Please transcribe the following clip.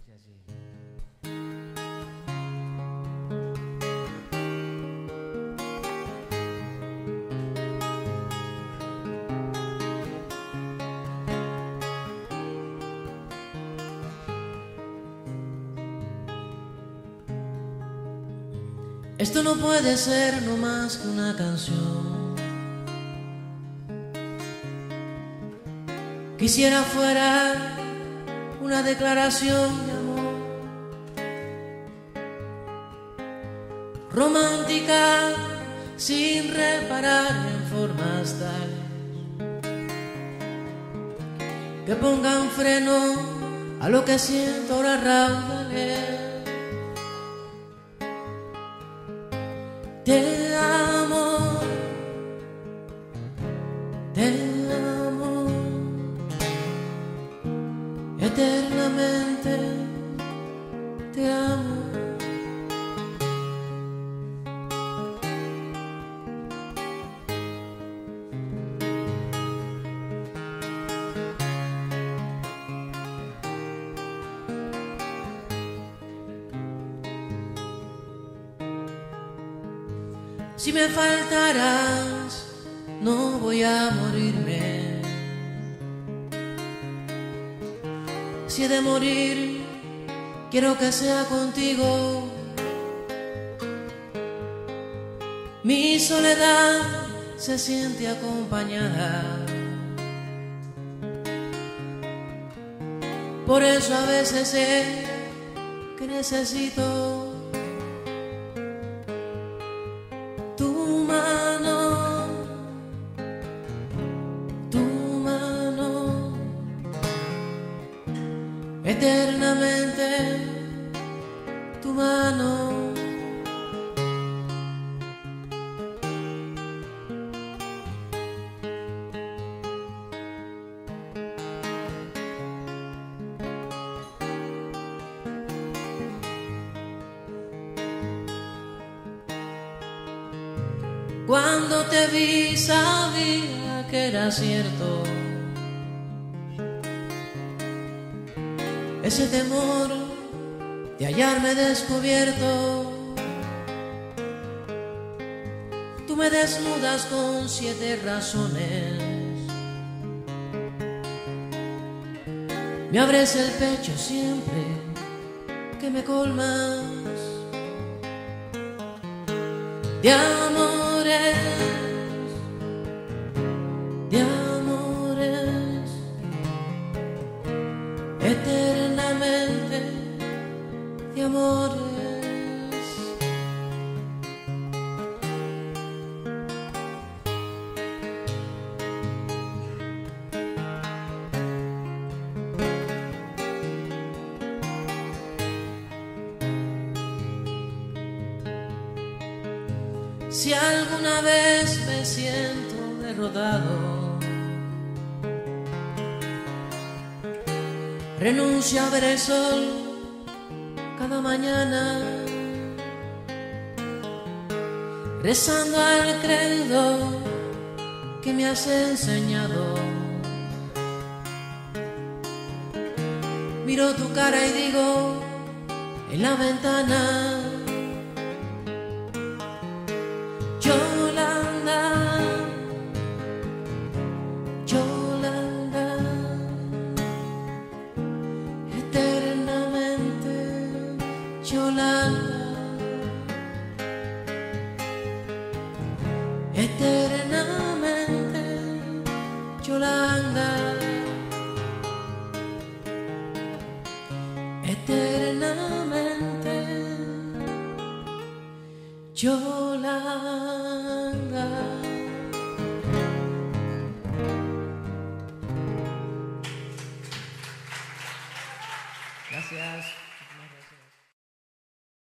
Dice así. Esto no puede ser no más que una canción. Quisiera fuera una declaración de amor romántica, sin reparar en formas tales que pongan freno a lo que siento ahora raudales. Te amo, eternamente te amo. Si me faltarás, no voy a morirme. Si he de morir, quiero que sea contigo. Mi soledad se siente acompañada. Por eso a veces sé que necesito eternamente tu mano. Cuando te vi sabía que era cierto ese temor de hallarme descubierto. Tú me desnudas con 7 razones, me abres el pecho siempre que me colmas de amores, de amores, eternamente de amores. Si alguna vez me siento derrotado, renuncio a ver el sol cada mañana, rezando al credo que me has enseñado. Miro tu cara y digo en la ventana: Yolanda, Yolanda, eternamente Yolanda, eternamente Yolanda, eternamente Yolanda.